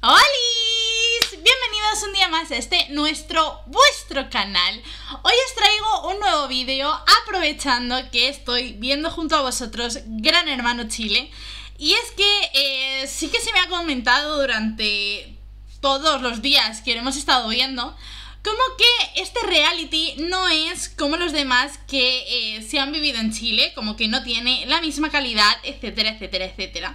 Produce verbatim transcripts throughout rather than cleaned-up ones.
¡Holis! Bienvenidos un día más a este nuestro, vuestro canal. Hoy os traigo un nuevo vídeo aprovechando que estoy viendo junto a vosotros Gran Hermano Chile. Y es que eh, sí que se me ha comentado durante todos los días que lo hemos estado viendo como que este reality no es como los demás que eh, se han vivido en Chile, como que no tiene la misma calidad, etcétera, etcétera, etcétera.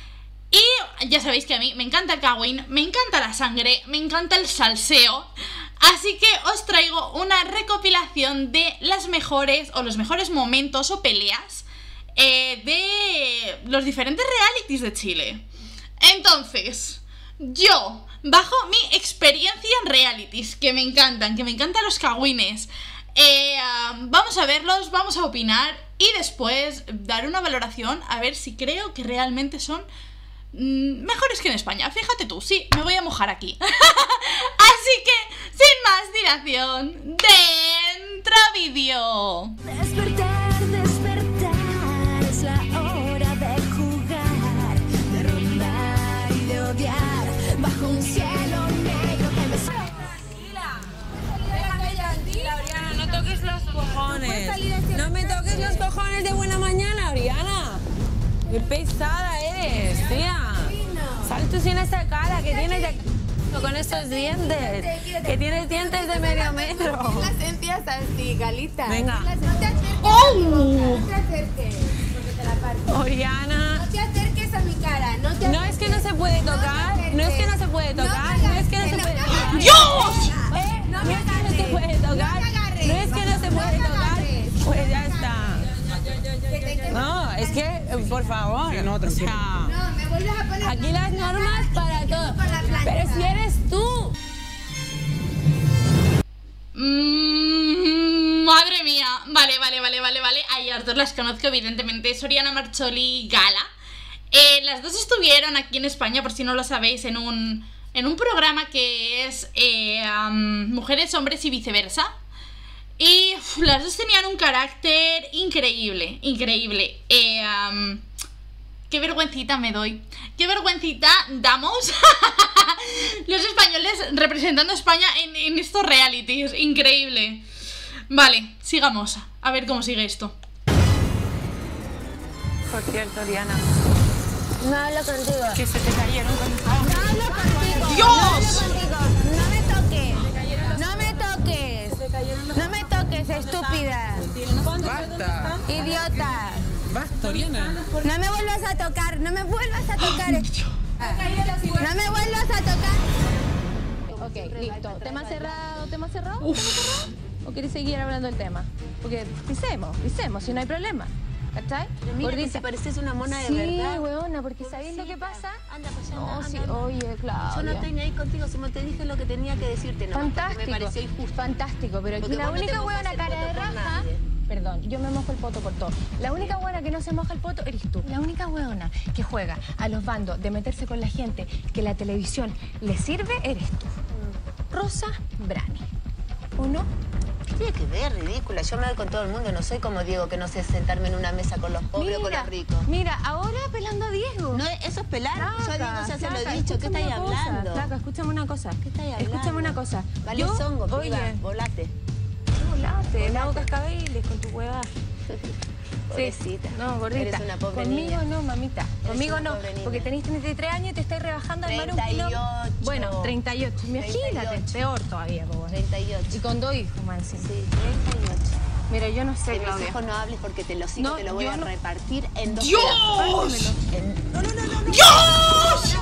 Y ya sabéis que a mí me encanta el kawin, me encanta la sangre, me encanta el salseo. Así que os traigo una recopilación de las mejores o los mejores momentos o peleas eh, de los diferentes realities de Chile. Entonces, yo, bajo mi experiencia en realities, que me encantan, que me encantan los kawines, eh, um, vamos a verlos, vamos a opinar y después dar una valoración a ver si creo que realmente son mejores que en España. Fíjate tú, sí, me voy a mojar aquí. Así que, sin más dilación, ¡dentro vídeo! Despertar, despertar, es la hora de jugar, de rondar y de odiar, bajo un cielo negro que me... Tranquila, déjame tranquila, Oriana, no toques los cojones. No me toques los cojones de buena mañana, Oriana. Qué pesada eres, tía. Sal tú sin esa cara que tienes de... con esos dientes. Que tienes dientes de medio metro. Las encías así, Galita. Venga. No te acerques. ¡Oh! No te acerques, porque te la parto. Oriana. No te acerques a mi cara. No, te No es que no se puede tocar. No es que no se puede tocar. No es que no se puede tocar. ¡Dios! ¿Eh? No No me es que no agarres. se puede tocar. No me agarres. No es que no se No puede me tocar. agarres. Pues ya está. Que te- que- No, es que, por favor. Sí, no, tranquilo. O sea, No, me vuelves a poner... aquí las normas para todo. Con la plancha. Pero si eres tú. Mm, madre mía. Vale, vale, vale, vale, vale. A ellas dos las conozco, evidentemente. Es Oriana Marcholi y Gala. Eh, las dos estuvieron aquí en España, por si no lo sabéis, en un, en un programa que es eh, um, Mujeres, Hombres y Viceversa. Y uf, las dos tenían un carácter increíble, increíble. Eh, um, qué vergüencita me doy. Qué vergüencita damos los españoles representando a España en, en estos realities. Increíble. Vale, sigamos. A ver cómo sigue esto. Por cierto, Oriana, No hablo contigo. que se te cayeron con... No hablo contigo. ¡Dios! No hablo contigo. No me toques. No me toques. No me toques, estúpida. ¡Basta! Idiota. ¡Basta, Oriana! No me vuelvas a tocar. No me vuelvas a tocar. No me vuelvas a tocar. Ok, listo. ¿Tema cerrado? ¿Tema cerrado? ¿Tema cerrado? ¿O quieres seguir hablando del tema? Porque pisemos, pisemos, si no hay problema. ¿Cachai? Pero mira que Gordita. si pareces una mona de Sí, verdad. weona, porque ¿sabéis lo que pasa? Anda, pues ya, No, anda, sí, anda. oye, Claudia. Yo no estoy ni ahí contigo, si no te dije lo que tenía que decirte, no, Fantástico, me pareció injusto. fantástico, pero aquí Porque la vos no te única mojas huevona el cara de poto por raja... nadie. Perdón, yo me mojo el poto por todo. La única huevona que no se moja el poto eres tú. La única huevona que juega a los bandos de meterse con la gente que la televisión le sirve eres tú. Rosa Brani. ¿O no? ¿Qué tiene que ver, ridícula? Yo me voy con todo el mundo, no soy como Diego que no sé sentarme en una mesa con los pobres o con los ricos. Mira, ahora pelando a Diego. No, eso es pelar. Yo a Diego ya se lo he Flaca, dicho. ¿Qué escúchame estáis una cosa, hablando? Flaca, escúchame una cosa. ¿Qué estáis hablando? Escúchame una cosa. Vale, Yo, zongo, piba, oye, volate. volate, me hago cascabeles con tu hueva. Pobrecita. No, gordita. Eres una pobre Conmigo niña. no, mamita. Conmigo una no, pobre niña. porque tenés treinta y tres años y te estáis rebajando al mar un kilo. treinta y ocho. Bueno, treinta y ocho. Imagínate, treinta y ocho. peor todavía, po, bueno. treinta y ocho. Y con dos hijos, man, sí. Sí, treinta y ocho. Mira, yo no sé, De mis Claudia. hijos no hables porque te los hijos No, te los voy yo a no- repartir en dos ¡Dios! pedazos. En- No, no, no, no, no. ¡Dios!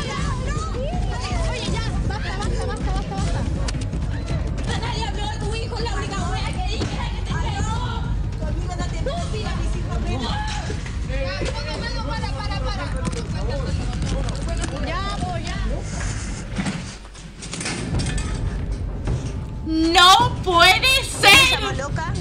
Oye, ya, basta, basta, basta, basta, basta. Nadie habló de tu hijo, la única wea que dije era que te entregó. Conmigo no te estúpida, mis hijos menos. Para, para, para. Ya, pues, ya. ¡No puede ser! ¿Estamos loca?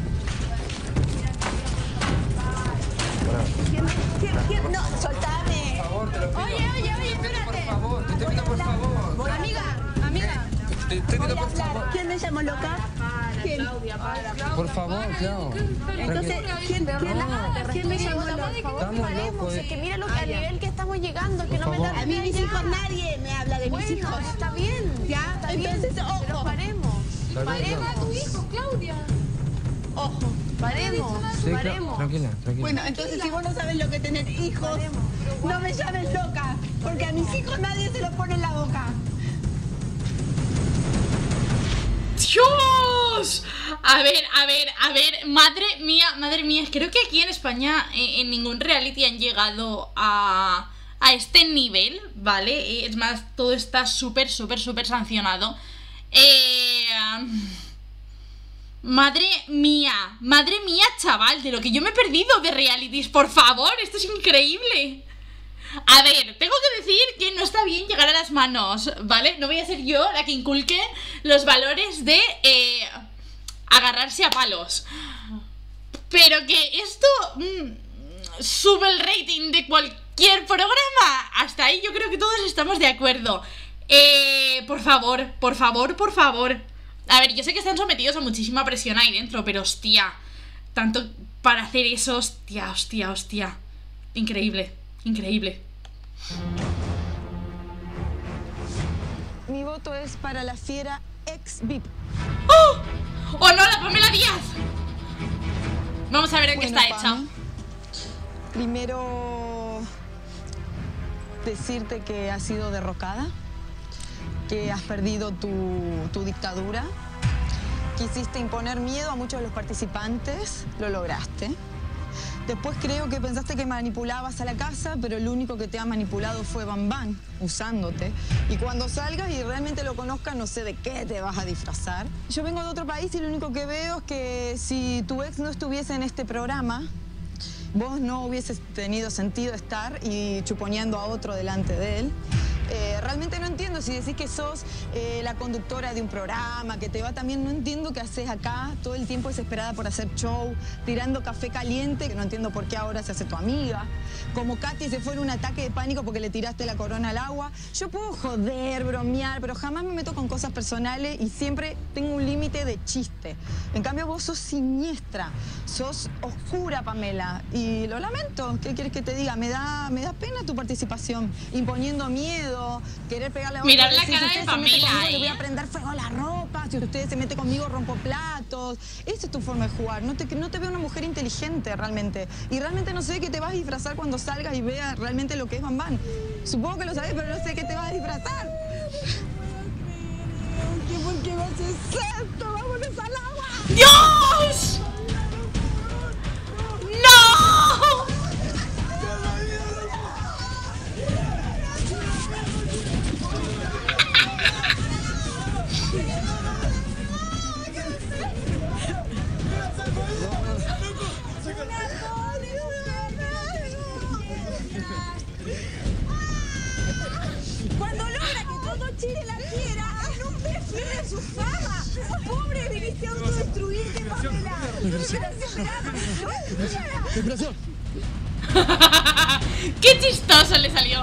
¿Quién, quién, quién? No, soltame. Por favor, te lo pido. Oye, oye, oye, Por espérate. favor, te estoy pidiendo por favor. Amiga, amiga. Te estoy pidiendo por favor. ¿Quién me llamó loca? ¿Quién? Por favor, Clau. Entonces, ¿quién, quién, ¿quién me llamó loca? Estamos locos. Es que mira lo que, al nivel que estamos llegando, que no me favor. la A mí mis hijos nadie me habla de de mis hijos. Está bien, Ya, está entonces, bien, ojo. pero paremos. Está bien, Paremos a claro. tu hijo, Claudia. Ojo. Paremos, Sí, claro. paremos. Tranquila, tranquila. Bueno, entonces si vos no sabes lo que es tener hijos, no me llames loca, porque a mis hijos nadie se lo pone en la boca. ¡Dios! A ver, a ver, a ver, madre mía, madre mía, creo que aquí en España eh, en ningún reality han llegado a, a este nivel, ¿vale? Es más, todo está súper, súper, súper sancionado. Eh, madre mía, madre mía, chaval, de lo que yo me he perdido de realities, por favor, esto es increíble. A ver, tengo que decir que no está bien llegar a las manos, ¿vale? No voy a ser yo la que inculque los valores de eh, agarrarse a palos. Pero que esto mmm, sube el rating de cualquier programa. Hasta ahí yo creo que todos estamos de acuerdo. Eh, por favor, por favor, por favor. A ver, yo sé que están sometidos a muchísima presión ahí dentro, pero hostia, tanto para hacer eso, hostia, hostia, hostia. Increíble. Increíble. Mi voto es para la fiera ex V I P. ¡Oh! ¡Oh no, la Pamela Díaz! Vamos a ver en qué Bueno, está hecha. Pam, primero decirte que has sido derrocada, que has perdido tu, tu dictadura. Quisiste imponer miedo a muchos de los participantes, lo lograste. Después creo que pensaste que manipulabas a la casa, pero el único que te ha manipulado fue Bam Bam, usándote. Y cuando salgas y realmente lo conozcas, no sé de qué te vas a disfrazar. Yo vengo de otro país y lo único que veo es que si tu ex no estuviese en este programa, vos no hubieses tenido sentido estar y chuponeando a otro delante de él. Eh, realmente no entiendo si decís que sos eh, la conductora de un programa, que te va también, no entiendo qué haces acá, todo el tiempo desesperada por hacer show, tirando café caliente, que no entiendo por qué ahora se hace tu amiga. Como Katy se fue en un ataque de pánico porque le tiraste la corona al agua. Yo puedo joder, bromear, pero jamás me meto con cosas personales y siempre tengo un límite de chiste. En cambio vos sos siniestra, sos oscura, Pamela, y lo lamento. ¿Qué quieres que te diga? Me da, me da pena tu participación, imponiendo miedo, querer pegarle a otro. Mirad la decir, cara si de usted se mete Pamela, conmigo, le voy ¿eh? a prender fuego a la ropa. Si usted se mete conmigo, rompo platos. Esa es tu forma de jugar. No te, no te veo una mujer inteligente realmente. Y realmente no sé qué te vas a disfrazar cuando salgas y veas realmente lo que es Bam Bam. Supongo que lo sabes, pero no sé qué te vas a disfrazar. ¿Qué, ¿Por qué me haces esto? ¡Vámonos al agua! ¡Dios! ¡No! Cuando logra que todo Chile la quiera, en un desfile de su fama. Pobre, viniste a autodestruirte, Pamela. ¡Desesperación! ¡Qué chistoso le salió!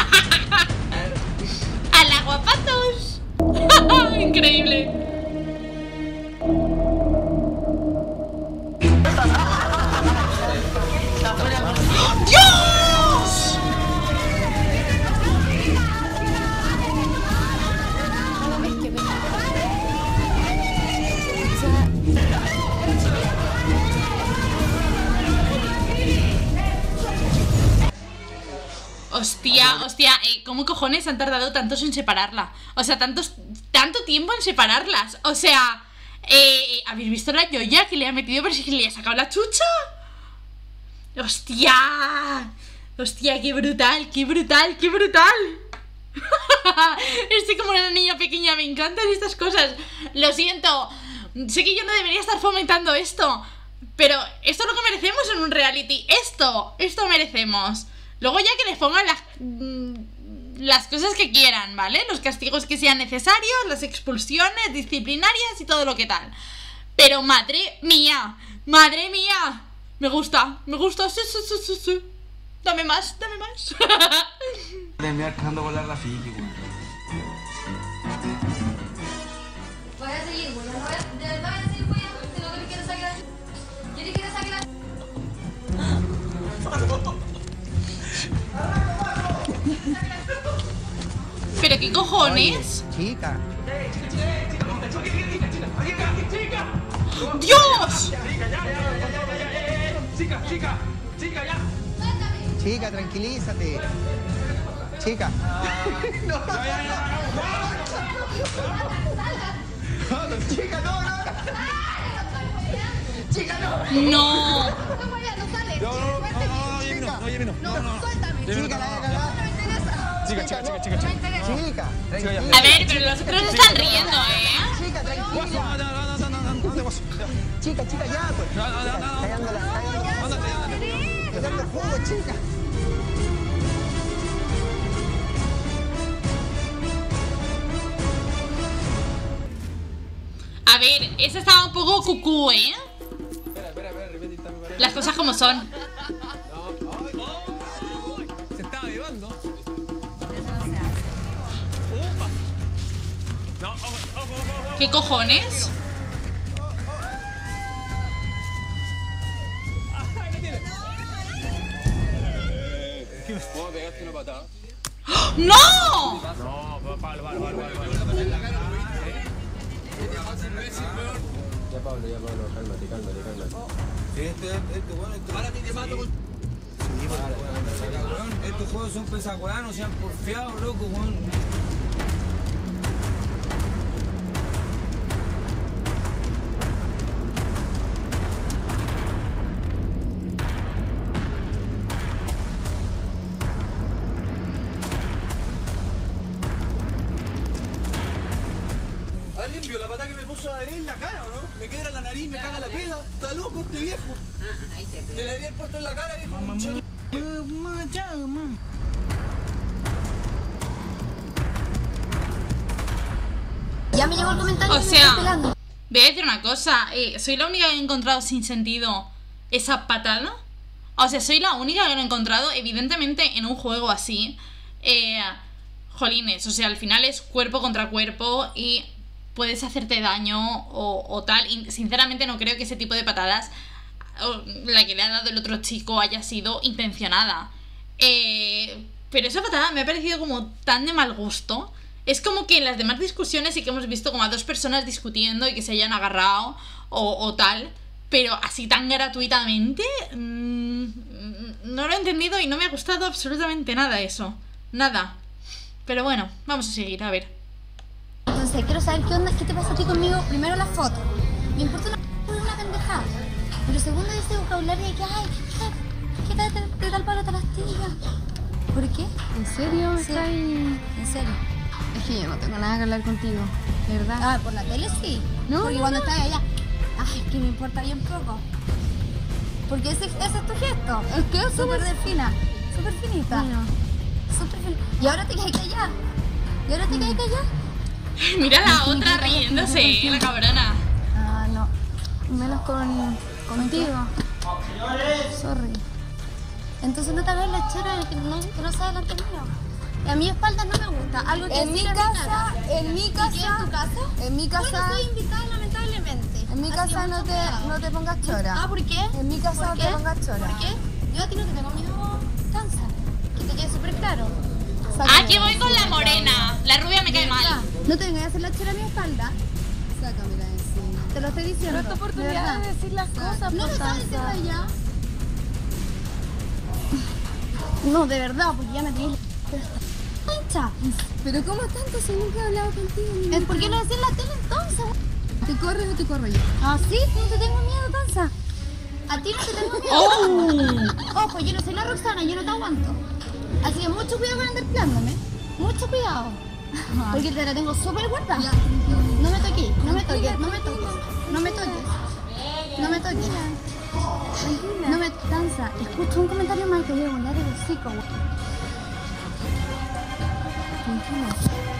¡Al agua, patos! Increíble. ¡Dios! Hostia, hostia, eh, ¿cómo cojones han tardado tantos en separarla? O sea, tantos, tanto tiempo en separarlas. O sea, eh, ¿habéis visto la Yoya que le ha metido pero si que le ha sacado la chucha? ¡Hostia! ¡Hostia, qué brutal, qué brutal, qué brutal! Estoy como una niña pequeña, me encantan estas cosas. Lo siento, sé que yo no debería estar fomentando esto, pero esto es lo que merecemos en un reality. Esto, esto merecemos. Luego ya que les pongan las, las cosas que quieran, ¿vale? Los castigos que sean necesarios, las expulsiones disciplinarias y todo lo que tal. Pero madre mía, madre mía, me gusta, me gusta, sí, sí, sí, sí, sí. Dame más, dame más. Terminar cagando con la Rafi, güey. Voy a seguir, güey. No voy a- de verdad voy a seguir, güey. Si no te quiero sacar. ¿Quieres que te saque la.? Pero qué cojones. Oye, chica. ¡Dios! Chica, chica, chica, ya. Chica, tranquilízate. Chica. No, no, no. Chica, no, no. Chica, no. No. No, no, no, Jimmy, no. No, no, no. Chica, la voy a cagar. Chica, chica, chica, chica, chica. Chica, tranquila. A ver, pero los otros están riendo, ¿eh? Chica, tranquila. Chica, chica, ya, pues. No, no, no, no. Callándola, callándola. Dando jugo, chica. A ver, esa estaba un poco cucú, ¿eh? Las cosas como son. Se estaba llevando. ¿Qué cojones? ¿Cómo pegaste una patada? ¡No! No, vale, vale, vale, vale. Ya Pablo, ya Pablo, cálmate, cálmate, cálmate. Este, este, bueno, este. Párate y te mato con. Sí, vale, cabrón. Estos juegos son pesacuanos, se han porfiado, loco, weón. ¿Alguien vio la pata que me puso a Adrián en la cara o no? Me quebra la nariz, me caga la peda. Está loco este viejo. Se le había puesto en la cara, viejo. Mamá, ya, mamá. Ya me llegó el comentario. O y me sea, estoy pelando. voy a decir una cosa. eh, soy la única que he encontrado sin sentido esa patada. O sea, soy la única que lo he encontrado, evidentemente, en un juego así. Eh, jolines, o sea, al final es cuerpo contra cuerpo y puedes hacerte daño o, o tal. Y sinceramente no creo que ese tipo de patadas, o la que le ha dado el otro chico, haya sido intencionada. Eh, pero esa patada me ha parecido como tan de mal gusto. Es como que en las demás discusiones sí que hemos visto como a dos personas discutiendo y que se hayan agarrado o, o tal. Pero así tan gratuitamente, mmm, no lo he entendido y no me ha gustado absolutamente nada eso. Nada. Pero bueno, vamos a seguir, a ver. Entonces, quiero saber qué onda, qué te pasa a ti conmigo. Primero la foto. Me importa una, una pendejada. Pero segundo, ese vocabulario de que, ay, ¿qué tal, qué tal Pablo te lastiga? ¿Por qué? ¿En serio? Sí. ¿Está ahí? En serio. Es que yo no tengo nada que hablar contigo, de verdad. Ah, por la tele sí. No, Porque no, cuando no. estás allá, ay, que me importa bien poco. Porque ese, ese es tu gesto. Es que eso súper es- de fina, súper finita. Bueno. Súper fina. Y ahora te quedas callada. Y ahora te quedas callada. Mira la otra riéndose, la cabrona. Ah, no. Menos con, contigo. Sorry. Entonces no te hagas la chera que no, que no sea delante mío. Y a mi espalda no me gusta. Algo que En mi sí me casa, gusta. en mi ¿Y qué, casa, en tu casa? en mi Bueno, casa, soy invitada lamentablemente. en mi Así casa que no mucho te, cuidado. no te pongas chora. Ah, ¿por qué? En mi casa ¿Por no qué? te pongas chora. ¿Por qué? Yo a ti no te tengo miedo, cansa. Que te quede súper claro. Aquí voy con la morena. La rubia me cae mal. No te vengas a hacer la chera a mi espalda. Sácamela de encima. Te lo estoy diciendo. Pero esta oportunidad de decir las cosas, No me pues, estás Sansa. diciendo allá. No, de verdad, porque ya me tienes la hincha. Pero ¿cómo tanto si nunca he hablado contigo? ni ¿Es nunca? por qué lo decís en la tele entonces? ¿Te corres o te corro yo? Ah, sí, no te tengo miedo, Tanza. A ti no te tengo miedo. Ojo, yo no soy la Roxana, yo no te aguanto. Así que mucho cuidado con andar plándome. Mucho cuidado. Porque te la tengo súper guarda. No me toques, no me toques, no me toques. No me toques. No me toques. No me Tanza, escucho un comentario más que voy a volar el hocico. güey. Tranquila.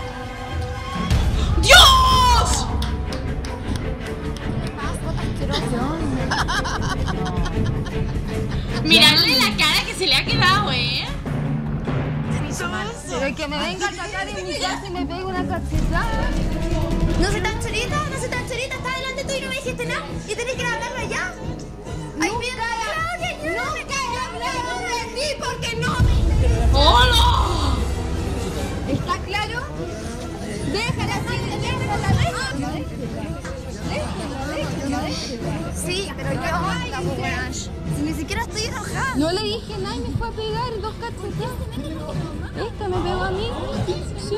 ¡Dios! Miradle la cara que se le ha quedado, ¿eh? Pero que me venga a sacar en mi casa y me pegue una cachetada. No soy tan chorita, no soy tan chorita, está delante tuyo y no me dijiste nada. Y tenés que ir a hablarlo allá. Ay, mira, Claudia, no me caigas hablando de ti porque no me ¡Hola! ¿Está claro? Sí, pero qué onda, pues, weón. Si ni siquiera estoy enojada. No le dije nada y me fue a pegar dos cachetadas. Esta me pegó a mí. Sí.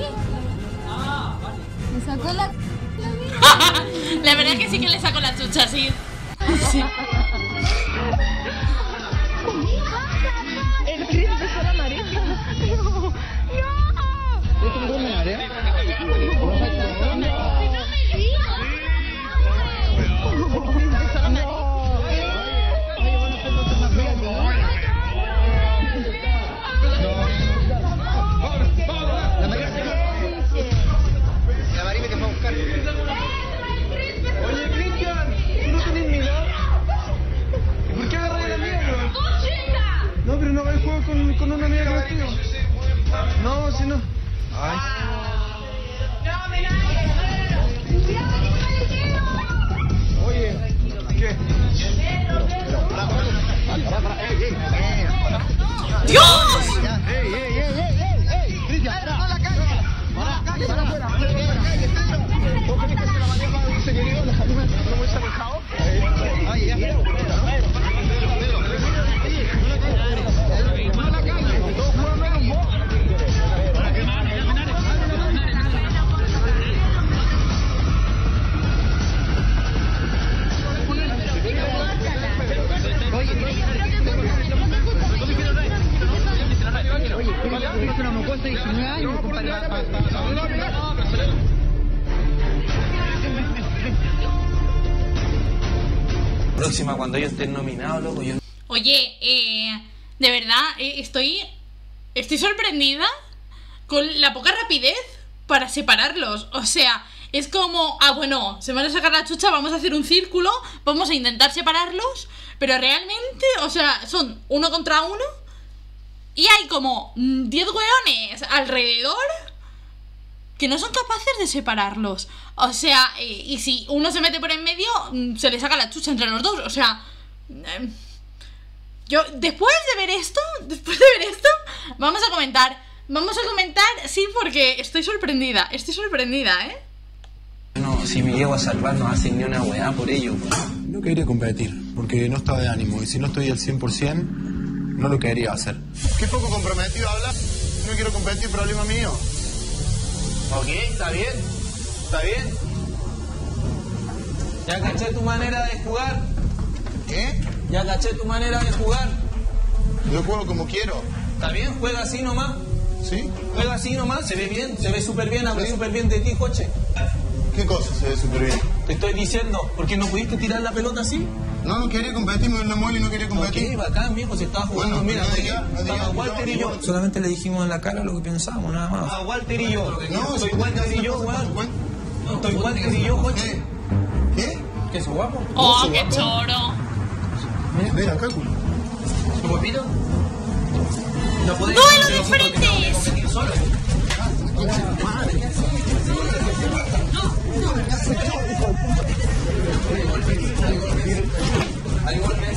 Me sacó la... La verdad es que sí que le sacó la chucha, sí. Sí. El Chris empezó a la marea. No. ¿Es un buen marea? La Marime te fue a buscar. Oye, Cristian, ¿tú no tenés miedo? ¿Y por qué agarras a la amiga, bro? No, pero no hagas juego con, con una amiga contigo. No, si no. Ay. Oye, ¿qué? ¡Dios! ¡Ey, ey, ey, ey, ey! ¡Ey! ¡Cristian, para la calle! ¡Para la calle, para afuera! ¡Para la calle, Cristian! ¿Vos querés que se la maneja a ese querido? ¿La jalima no me se ha dejado? ¡Ay, ya! ¡No la calle! ¡Todos juegan menos vos! Oye, es una mocosa de diecinueve años, compadre. Próxima, cuando ellos estén nominados, loco, yo... Oye, eh, de verdad, eh, estoy, estoy sorprendida con la poca rapidez para separarlos. O sea, es como, ah, bueno, se van a sacar la chucha, vamos a hacer un círculo, vamos a intentar separarlos, pero realmente, o sea, son uno contra uno y hay como diez hueones alrededor que no son capaces de separarlos. O sea, eh, y si uno se mete por en medio, se le saca la chucha entre los dos. O sea, eh, yo, después de ver esto, después de ver esto, vamos a comentar, vamos a comentar, sí, porque estoy sorprendida, estoy sorprendida, ¿eh? No, si me llego a salvar no hacen ni una weá por ello. No quería competir, porque no estaba de ánimo, y si no estoy al cien por ciento, no lo quería hacer. Qué poco comprometido hablas. No quiero competir, problema mío. Ok, está bien, está bien. Ya caché tu manera de jugar. ¿Qué? Ya caché tu manera de jugar. Yo juego como quiero. Está bien, juega así nomás. ¿Sí? Juega así nomás, se ve bien, se ve súper bien, habla súper bien de ti, Joche. ¿Qué cosa se ve súper bien? Te estoy diciendo, ¿por qué no pudiste tirar la pelota así? No, no quería competir, me dio una muela y no quería competir. Ok, bacán, mijo, se estaba jugando, Bueno, mira, no diga, no diga, estaba no, Walter y no, yo. no. Solamente le dijimos en la cara lo que pensábamos, nada más. Ah, Walter y yo. No, soy si Walter te y yo, pasa, weón. no, Estoy Walter y yo, Joche. ¿Qué? ¿Qué es guapo? ¡Oh, qué choro! Ven acá, culo. ¿Cómo pido? No podés ¡Duelo de nosotros que frentes! no podemos competir solos. Hay golpes.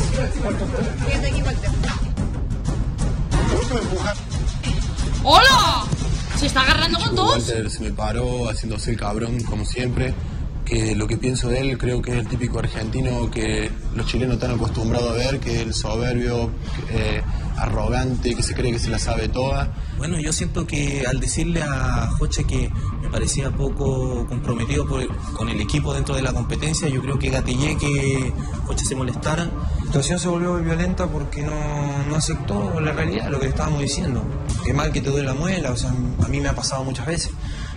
¡Hola! Se está agarrando con todos. Walter se me paró haciéndose el cabrón, como siempre. Que lo que pienso de él, creo que es el típico argentino que los chilenos están acostumbrados a ver, que es el soberbio, eh, arrogante, que se cree que se la sabe toda. Bueno, yo siento que al decirle a Joche que me parecía poco comprometido por el- con el equipo dentro de la competencia, yo creo que gatillé que Joche se molestara. La situación se volvió violenta porque no, no aceptó la realidad, lo que le estábamos diciendo. Qué mal que te duele la muela, o sea, a mí me ha pasado muchas veces.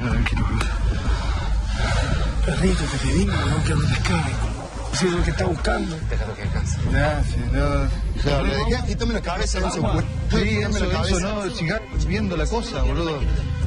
Perrito, que te digo, no que no descargue. Si es lo que está buscando. Déjalo que alcance. Gracias, no. O sea, le dejé, quítame la cabeza, Enzo. Sí, dame la cabeza. No, siga viendo la cosa, boludo.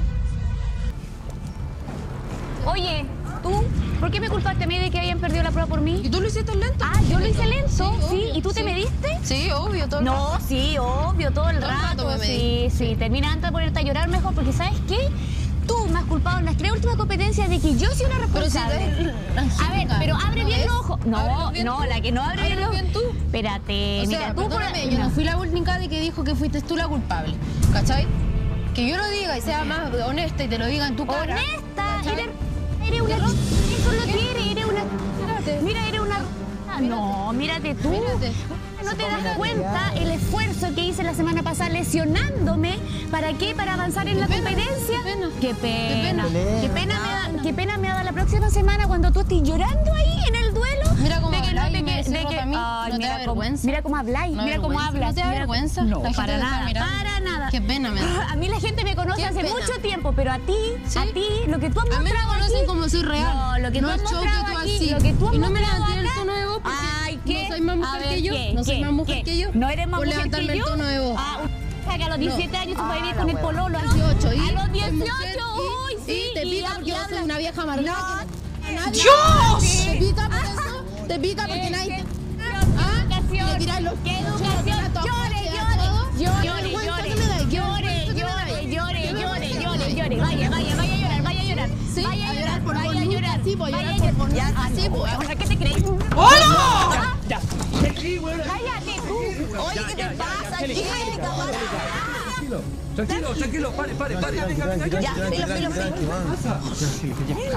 Oye, ¿tú? ¿Por qué me culpaste a mí de que habían perdido la prueba por mí? ¿Y tú lo hiciste lento? Ah, yo lo hice lento, Sí, sí. obvio, ¿Y tú te sí. mediste? Sí, obvio, todo el No, sí, obvio, todo el Todo el rato rato. me Sí, medí. sí. Termina antes de ponerte a llorar mejor, porque ¿sabes qué? Tú me has culpado en las tres últimas competencias de que yo soy una Pero si responsable. ves- A ver, pero abre ¿No bien ves? los ojos. No, Ábrelos bien no, tú. la que no abre bien Ábrelos los bien tú. Espérate, O sea, mira, tú por- perdóname, yo no fui la única de que dijo que fuiste tú la culpable, ¿cachai? Que yo lo diga y sea más honesta y te lo diga en tu cara. Honesta, ¿cachai? eres, eres una... Eso es lo que eres, eres una... Mira, eres una... No, mírate tú. ¿No te das cuenta el esfuerzo que hice la semana pasada lesionándome? ¿Para qué? ¿Para avanzar en la competencia? Qué pena. Qué pena me da, qué pena me da la próxima semana cuando tú estés llorando ahí en el duelo. Mira cómo de que habláis, no te me que, decís de que, a mí, ay, ¿no te mira da cómo, vergüenza? mira cómo habláis, ¿No mira cómo vergüenza? hablas. ¿No te da mira- vergüenza? No, La gente para te está nada, mirando. para nada. Qué pena me da. A mí la gente me conoce Qué hace pena. mucho tiempo, pero a ti, ¿Sí? a ti, lo que tú has A mí me mostrado conocen aquí- como soy real. No, lo que No tú has es show que mostrado tú aquí, así. lo que tú has Y no me mostrado levanté el acá- tono de voz porque Ay, ¿qué? no soy más A mujer ver, que yo. ¿qué? No soy ¿Qué? más mujer ¿Qué? que yo. ¿No eres más Por mujer que levantarme yo? el tono de voz. Ah, u- que a los diecisiete años tú puedes ir Ah, con la el hueva. pololo. así. dieciocho, ¿y? A los Soy dieciocho, mujer, uy, y- sí. y te pica porque yo soy una vieja amargada. No. ¡Dios! ¿Te pica por eso? ¿Te pica porque nadie te... ¿Ah? ¿Le tiráis los ¿Qué pelos? educación? ¿Todo? Llore, ¿Te da llore, todo? llore, ¿Qué llore, vergüenza llore, que me dais? ¿Qué llore, vergüenza que me llore, dais? llore, ¿Qué llore, vergüenza llore, que me llore, dais? vaya, vaya, vaya a llorar, vaya a llorar. Sí, Vaya a llorar por vaya a voluntad, llorar. sí, pues, a Vaya llorar por llorar. voluntad, Ah, sí, no, pues. weona, ¿qué te crees? ¡Hola! Cállate tú. Oye, ¿qué te pasa, chica? Tranquilo, tranquilo, pare, pare, pare. Venga, venga, ya. Ya, filo, filo, filo.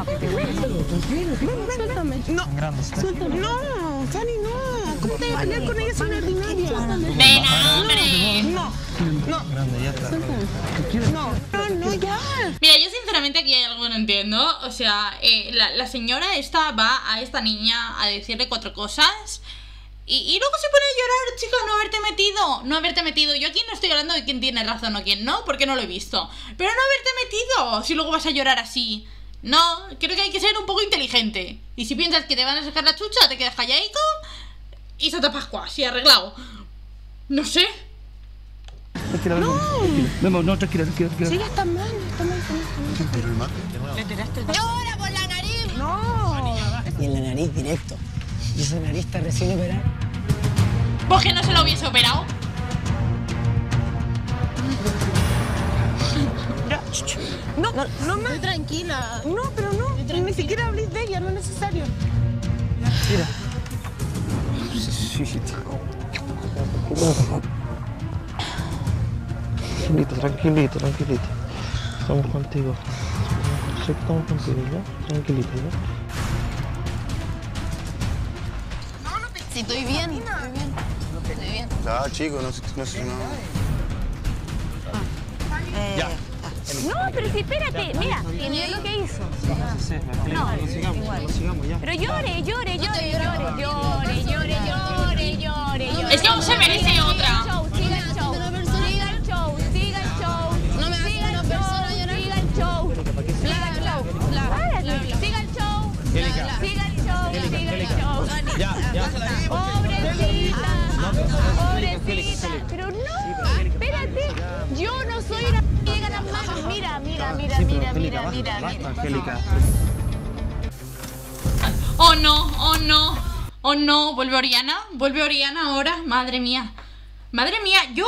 No, No, Fanny, no. ¿Cómo te vas a pelear con ella sin ordinaria? Ven, hombre. No, no. grande, ya está. No, no, no, ya. Mira, yo sinceramente aquí hay algo que no entiendo. O sea, eh, la, la señora esta va a esta niña a decirle cuatro cosas y, y luego se pone a llorar, chicos, no haberte metido. No haberte metido. Yo aquí no estoy hablando de quién tiene razón o quién no, porque no lo he visto. Pero no haberte metido, si luego vas a llorar así. No, creo que hay que ser un poco inteligente. Y si piensas que te van a sacar la chucha, te quedas callaico y Santa Pascua, así arreglado. No sé. Tranquila, no. Vemos, no, tranquila, tranquila, tranquila. Sí, ya está mal, está mal, está mal. ¿Le tiraste el ¡Llora por la nariz! No. Y en la nariz directo. Y esa nariz está recién operada. ¿Vos que no se lo hubiese operado? No, no, no más. Estoy tranquila. No, pero no. Ni siquiera hablé de ella, no es necesario. Mira. Sí, sí, Tranquilito, tranquilito, tranquilito. Estamos contigo. Sí, estamos contigo, ¿ya? Tranquilito, ¿ya? Sí, estoy bien, estoy bien. Estoy bien. Ya, chicos, no sé, no sé, no. Ya. No, pero sí, espérate, mira, mira lo que hizo. No, no sigamos, no sigamos ya. Pero llore, llore, llore, llore, llore, llore, llore, llore, llore. Es que aún se merece otra. Siga el show, siga el show, siga el show. No me hagas una persona llorar. Siga el show, siga el show. Párate, siga el show, siga el show, siga el show. Ya, ya. Pobrecita, pobrecita. Pero no, espérate, yo no soy una que llega las manos. Mira, mira, mira, mira, mira, mira, mira. Angélica. Oh no, oh no, oh no, vuelve Oriana, vuelve Oriana ahora, madre mía, madre mía, yo...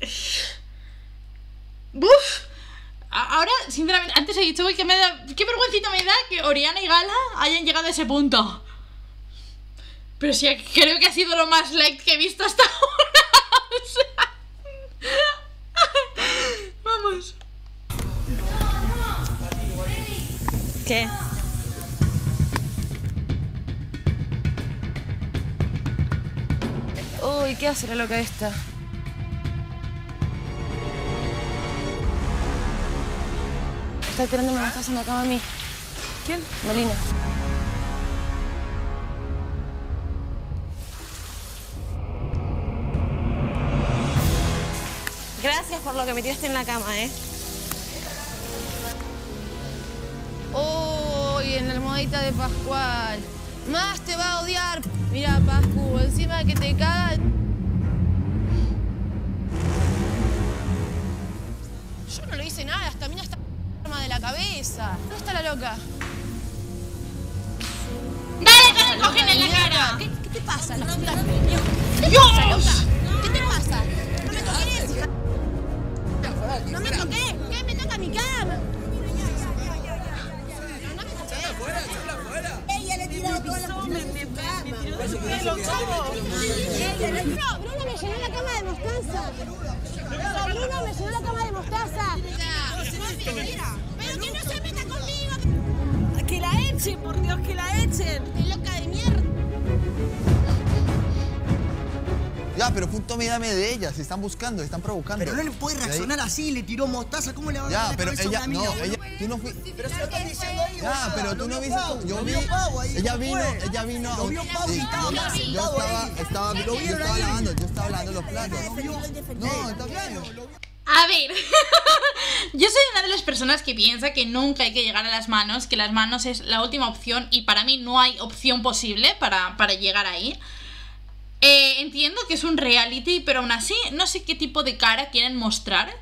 Uf, A- ahora, sinceramente, antes he dicho, uy, que me da, qué vergüencita me da que Oriana y Gala hayan llegado a ese punto. Pero sí, creo que ha sido lo más light que he visto hasta ahora. O sea... Vamos. ¿Qué? Uy, ¿qué hace la loca esta? Está esperándome en la casa en la cama a mí. ¿Quién? Melina. Gracias por lo que me tiraste en la cama, ¿eh? Uy, en la almohadita de Pascual. Más te va a odiar. Mira, Pascu, encima de que te caga... Yo no le hice nada, esta mina está de la cabeza. ¿Dónde está la loca? ¡Dale con el cojín en la cara! ¿Qué, qué te pasa, loca? ¿Qué te ¡Dios! pasa, loca? ¿Qué te pasa? No me toques. No me toques. ¿Qué me toca mi cama? No me toques. Ella le tiró toda la cama. No, Bruno me llenó la cama de mostaza. Bruno me llenó la cama de mostaza. Pero que no se meta conmigo. Que la echen, por Dios, que la echen. ¡Qué loca de mierda! Ya, pero fue un tome y dame de ella, se están buscando, se están provocando. Pero no le puede reaccionar así, le tiró mostaza, ¿cómo le va a dar Ya, la pero cabeza a ella, una amiga, no, boludo? ella, tú no fuiste. Pero se lo están diciendo ahí, Ya, boludo, pero tú lo no vio viste, Pau, yo lo vi, vio Pau ahí, ella ¿cómo vino, fue? ella vino, Lo vio Pau sí, sentado, yo, sentado yo estaba, ahí. estaba, Lo yo vieron estaba ahí. lavando, yo estaba lavando los platos. No, está bien. A ver, yo soy una de las personas que piensa que nunca hay que llegar a las manos, que las manos es la última opción y para mí no hay opción posible para, para llegar ahí. Eh, entiendo que es un reality, pero aún así no sé qué tipo de cara quieren mostrar.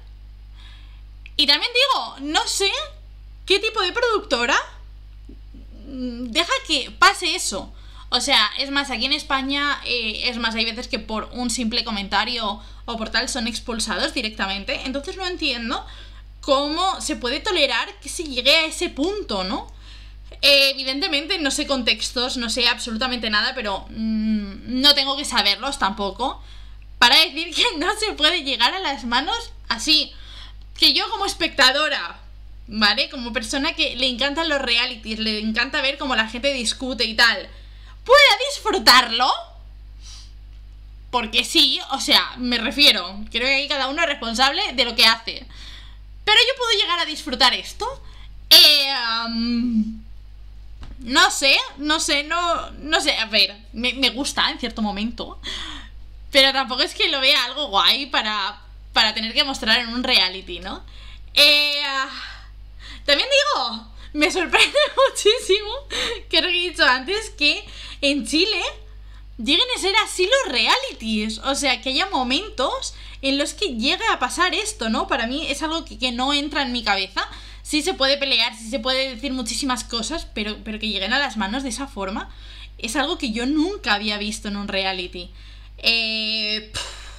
Y también digo, no sé qué tipo de productora deja que pase eso. O sea, es más, aquí en España, eh, es más, hay veces que por un simple comentario o por tal son expulsados directamente. Entonces no entiendo cómo se puede tolerar que se llegue a ese punto, ¿no? Eh, evidentemente no sé contextos, no sé absolutamente nada, pero mmm, no tengo que saberlos tampoco para decir que no se puede llegar a las manos así. Que yo como espectadora, ¿vale? Como persona que le encantan los realities, le encanta ver cómo la gente discute y tal, pueda disfrutarlo. Porque sí, o sea, me refiero, creo que ahí cada uno es responsable de lo que hace. Pero yo puedo llegar a disfrutar esto. Eh... Um, no sé, no sé, no, no sé, a ver, me, me gusta en cierto momento, pero tampoco es que lo vea algo guay para, para tener que mostrar en un reality, ¿no? Eh, también digo, me sorprende muchísimo, que lo que he dicho antes, que en Chile lleguen a ser así los realities, o sea, que haya momentos en los que llegue a pasar esto, ¿no? Para mí es algo que, que no entra en mi cabeza. Sí se puede pelear, sí se puede decir muchísimas cosas, pero, pero que lleguen a las manos de esa forma es algo que yo nunca había visto en un reality. Eh...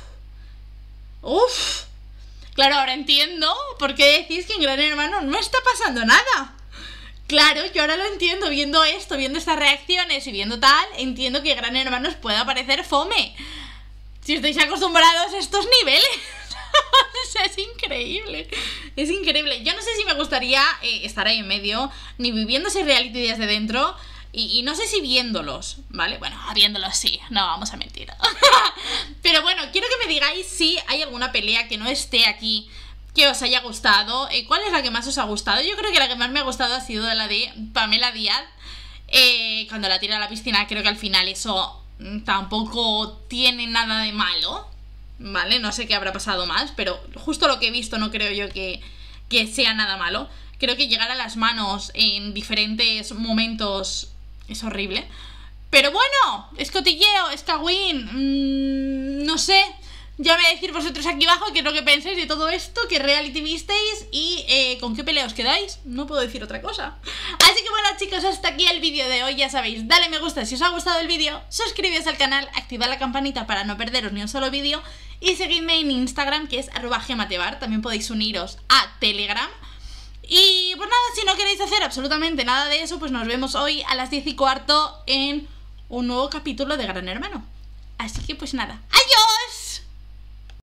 Uf. Claro, ahora entiendo por qué decís que en Gran Hermano no está pasando nada. Claro, yo ahora lo entiendo, viendo esto, viendo estas reacciones y viendo tal, entiendo que Gran Hermano os pueda parecer fome. Si estáis acostumbrados a estos niveles. O sea, es increíble. Es increíble. Yo no sé si me gustaría eh, estar ahí en medio, ni viviendo ese reality desde dentro, y, y no sé si viéndolos, ¿vale? Bueno, viéndolos sí, no vamos a mentir. Pero bueno, quiero que me digáis si hay alguna pelea que no esté aquí que os haya gustado. eh, ¿Cuál es la que más os ha gustado? Yo creo que la que más me ha gustado ha sido la de Pamela Díaz, eh, cuando la tira a la piscina. Creo que al final eso mm, tampoco tiene nada de malo, ¿vale? No sé qué habrá pasado más, pero justo lo que he visto no creo yo que, que sea nada malo. Creo que llegar a las manos en diferentes momentos es horrible. Pero bueno, es cotilleo, es cagüín, mmm, no sé. Ya me decir vosotros aquí abajo qué es lo que pensáis de todo esto, qué reality visteis y eh, con qué pelea os quedáis. No puedo decir otra cosa. Así que bueno, chicos, hasta aquí el vídeo de hoy. Ya sabéis, dale me gusta si os ha gustado el vídeo, suscribíos al canal, activad la campanita para no perderos ni un solo vídeo y seguidme en Instagram, que es arroba gematebar. También podéis uniros a Telegram. Y pues nada, si no queréis hacer absolutamente nada de eso, pues nos vemos hoy a las diez y cuarto en un nuevo capítulo de Gran Hermano. Así que pues nada, ¡adiós!